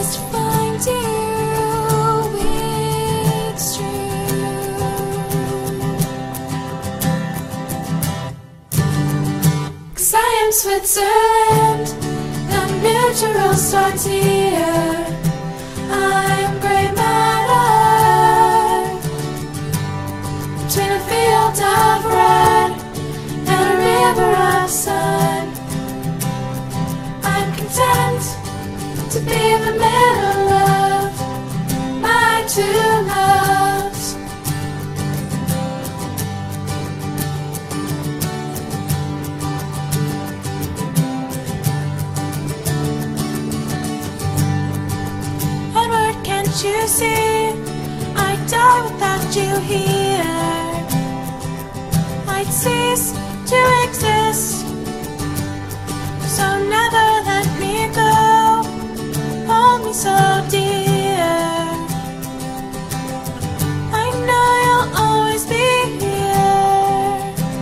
just find you, it's true. 'Cause I am Switzerland, the neutral starts here. I'm grey matter between a field of red and a river of sun. I'm content to be in the middle of my two loves. Edward, can't you see? I die without you here. I'd cease to exist. So never let me go, hold me so dear. I know you'll always be here.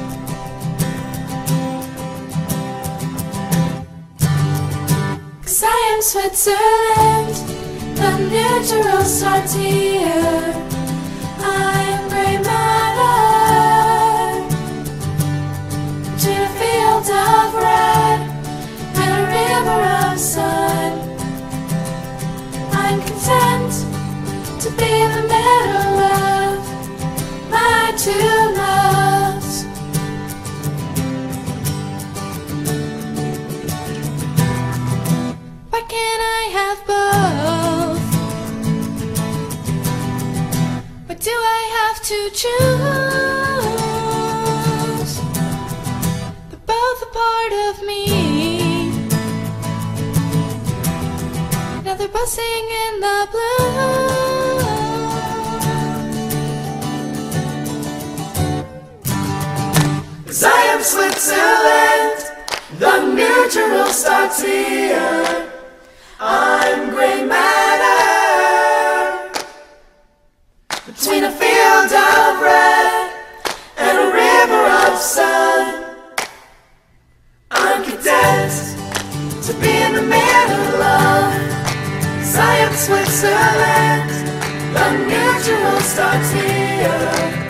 'Cause I am Switzerland, the neutral starts here. I'm grey matter between a field of red and a river of sun. I'm content to be in the middle of my two loves. Why can't I have both? Why do I have to choose? They're both a part of me. Now they're buzzing in the blue. 'Cause I am Switzerland, the neutral starts here. I'm grey matter between a field of red and a river of sun. I'm content to be in the middle of. 'Cause I am Switzerland, the neutral starts here.